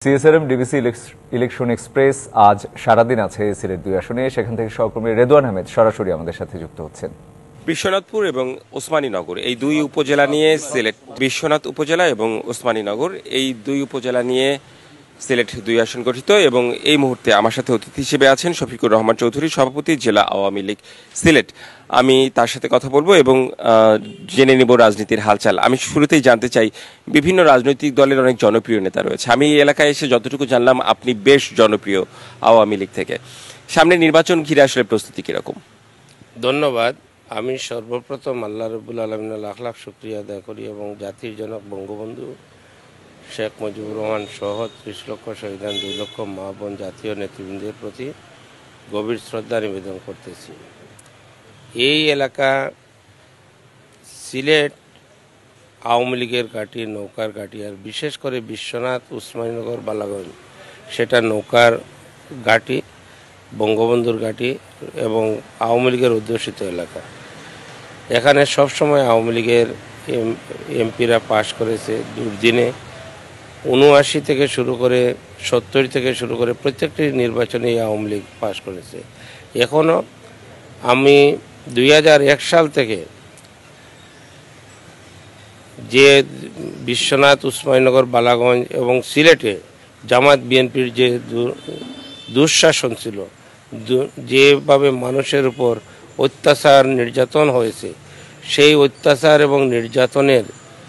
CSRM DBC election express আজ সারাদিন আছে সিলেট 2 আসনে। সেখান থেকে সহকর্মী রেদওয়ান আহমেদ সরাসরি আমাদের সাথে যুক্ত হচ্ছেন। বিশ্বনাথপুর এবং ওসমানীনগর এই দুই উপজেলা নিয়ে সিলেট, বিশ্বনাথ উপজেলা এবং ওসমানীনগর এই দুই উপজেলা নিয়ে সিলেট 2 আসন গঠিত। এবং এই মুহূর্তে আমার সাথে অতিথি হিসেবে আছেন শফিকুর রহমান চৌধুরী, সভাপতি জেলা আওয়ামী লীগ সিলেট। আমি তার সাথে কথা বলবো এবং জেনে নিব রাজনীতির হালচাল। আমি শুরুতেই জানতে চাই, বিভিন্ন রাজনৈতিক দলের অনেক জনপ্রিয় নেতা রয়েছে। আমি এই এলাকায় এসে যতটুকু জানলাম আপনি বেশ জনপ্রিয় আওয়ামী লীগ থেকে। সামনে নির্বাচন ঘিরে আসলে প্রস্তুতি কিরকম? ধন্যবাদ। আমি সর্বপ্রথম আল্লাহ রাব্বুল আলামিনের লাখ লাখ শুকরিয়া আদায় করি এবং জাতির জনক বঙ্গবন্ধু শেখ মুজিবুর রহমান সহ 30 লক্ষ শহীদান, 2 লক্ষ মা বোন, জাতীয় নেতৃবৃন্দের প্রতি গভীর শ্রদ্ধা নিবেদন করতেছি। এই এলাকা সিলেট আওয়ামী লীগের ঘাঁটি, নৌকার ঘাঁটি, আর বিশেষ করে বিশ্বনাথ, ওসমানীনগর, বালাগঞ্জ সেটা নৌকার ঘাঁটি, বঙ্গবন্ধুর ঘাঁটি এবং আওয়ামী লীগের অধ্যুষিত এলাকা। এখানে সবসময় আওয়ামী লীগের এমপিরা পাশ করেছে। দুর্দিনে 79 থেকে শুরু করে 70 থেকে শুরু করে প্রত্যেকটি নির্বাচনে আওয়ামী লীগ পাশ করেছে। এখনও আমি 2001 সাল থেকে যে বিশ্বনাথ, ওসমানীনগর, বালাগঞ্জ এবং সিলেটে জামাত বিএনপির যে দুঃশাসন ছিল, যেভাবে মানুষের উপর অত্যাচার নির্যাতন হয়েছে, সেই অত্যাচার এবং নির্যাতনের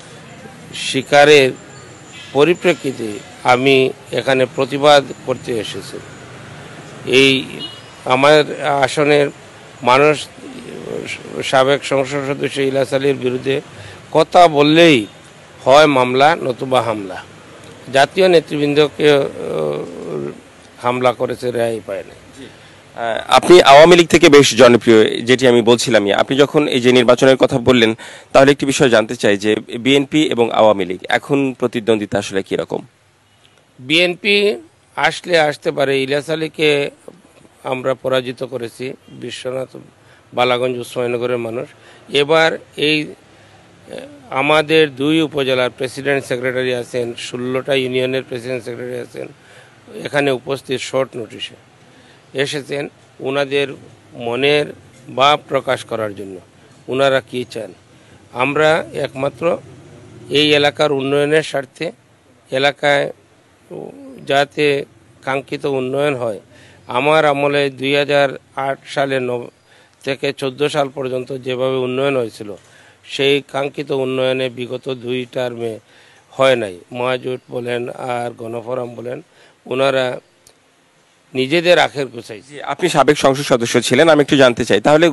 শিকারের পরিপ্রেক্ষিতে আমি এখানে প্রতিবাদ করতে এসেছি। এই আমার আসনের মানুষ সাবেক সংসদ সদস্য ইলিয়াস আলীর বিরুদ্ধে কথা বললেই হয় মামলা নতুবা হামলা। জাতীয় নেতৃবৃন্দকে হামলা করেছে, রেহাই পায় না। আপনি আওয়ামী লীগ থেকে বেশ জনপ্রিয়, যেটি আমি বলছিলাম। আপনি যখন এই যে নির্বাচনের কথা বললেন, তাহলে একটি বিষয় জানতে চাই যে বিএনপি এবং আওয়ামী লীগ এখন প্রতিদ্বন্দ্বিতা আসলে কিরকম? বিএনপি আসতে পারে। ইলিয়াস আলীকে আমরা পরাজিত করেছি, বিশ্বনাথ, বালাগঞ্জ, ওসমানীনগরের মানুষ। এবার এই আমাদের 2 উপজেলার প্রেসিডেন্ট সেক্রেটারি আছেন, 16টা ইউনিয়নের প্রেসিডেন্ট সেক্রেটারি আছেন, এখানে উপস্থিত শর্ট নোটিশে এসেছেন ওনাদের মনের ভাব প্রকাশ করার জন্য। ওনারা কী চান? আমরা একমাত্র এই এলাকার উন্নয়নের স্বার্থে, এলাকায় যাতে কাঙ্ক্ষিত উন্নয়ন হয়। আমার আমলে 2008 সালে থেকে 14 সাল পর্যন্ত যেভাবে উন্নয়ন হয়েছিল, সেই কাঙ্ক্ষিত উন্নয়নে বিগত 2 টার্মে হয় নাই। মহাজোট বলেন আর গণফোরাম বলেন, ওনারা নিজেদের আখের গুছাইছে। আপনি সাবেক সংসদ সদস্য ছিলেন, আমি একটু জানতে চাই, তাহলে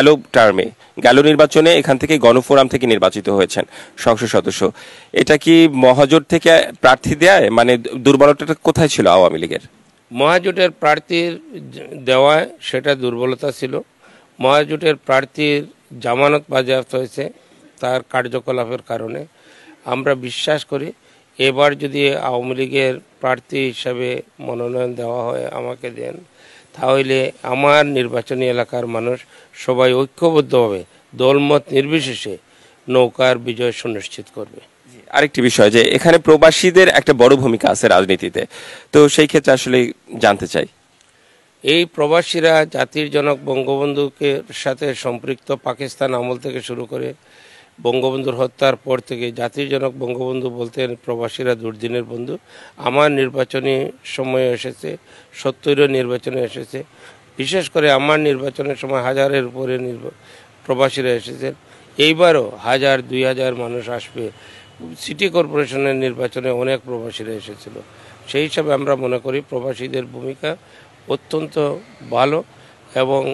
গেল নির্বাচনে এখান থেকে গণফোরাম থেকে নির্বাচিত হয়েছেন সংসদ সদস্য, এটা কি মহাজোট থেকে প্রার্থী দেয়? মানে দুর্বলতাটা কোথায় ছিল আওয়ামী লীগের? মহাজোটের প্রার্থীর দেওয়ায় সেটা দুর্বলতা ছিল। মহাজোটের প্রার্থীর জামানত বাজেয়াপ্ত হয়েছে তার কার্যকলাপের কারণে। আমরা বিশ্বাস করি এবার যদি আওয়ামী লীগের প্রার্থী হিসাবে মনোনয়ন দেওয়া হয়, আমাকে দেন, তাহলে আমার নির্বাচনী এলাকার মানুষ সবাই ঐক্যবদ্ধভাবে দলমত নির্বিশেষে নৌকার বিজয় সুনিশ্চিত করবে। আরেকটি বিষয়, যে এখানে প্রবাসীদের একটা বড় ভূমিকা আছে রাজনীতিতে, তো সেই ক্ষেত্রে আসলে জানতে চাই। এই প্রবাসীরা জাতির জনক বঙ্গবন্ধুকে সাথে সম্পৃক্ত। পাকিস্তান আমল থেকে শুরু করে বঙ্গবন্ধুর হত্যার পর থেকে জাতির জনক বঙ্গবন্ধু বলতেন প্রবাসীরা দুর্দিনের বন্ধু। আমার নির্বাচনী সময়ে এসেছে, 70 নির্বাচনে এসেছে। বিশেষ করে আমার নির্বাচনের সময় 1000-এর উপরে প্রবাসীরা এসেছেন। এইবারও 1000-2000 মানুষ আসবে। সিটি কর্পোরেশনের নির্বাচনে অনেক প্রবাসীরা এসেছিল। সেই হিসাবে আমরা মনে করি প্রবাসীদের ভূমিকা অত্যন্ত ভালো। এবং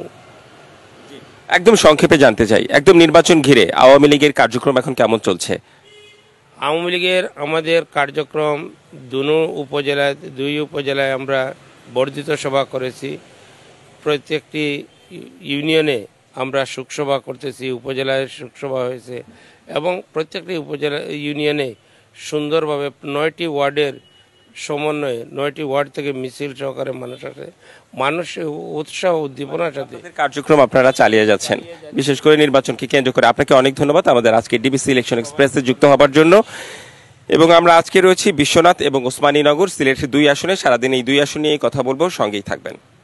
একদম সংক্ষেপে জানতে চাই, একদম নির্বাচন ঘিরে আওয়ামী লীগের কার্যক্রম এখন কেমন চলছে? আওয়ামী লীগের আমাদের কার্যক্রম 2 উপজেলায় আমরা বর্ধিত সভা করেছি। প্রত্যেকটি ইউনিয়নে আমরা শোকসভা করতেছি, উপজেলায় শোকসভা হয়েছে এবং প্রত্যেকটি উপজেলা ইউনিয়নে সুন্দরভাবে 9টি ওয়ার্ডের সমন্বয়ে 9টি ওয়ার্ড থেকে মিছিল সহকারে মানুষ আসে। মানুষের উৎসাহ উদ্দীপনার সাথে কার্যক্রম আপনারা চালিয়ে যাচ্ছেন, বিশেষ করে নির্বাচনকে কেন্দ্র করে। আপনাকে অনেক ধন্যবাদ আমাদের আজকে ডিবিসি ইলেকশন এক্সপ্রেসে যুক্ত হবার জন্য। এবং আমরা আজকে রয়েছি বিশ্বনাথ এবং ওসমানীনগর সিলেট 2 আসনে। সারাদিন এই 2 আসন নিয়ে কথা বলবো, সঙ্গেই থাকবেন।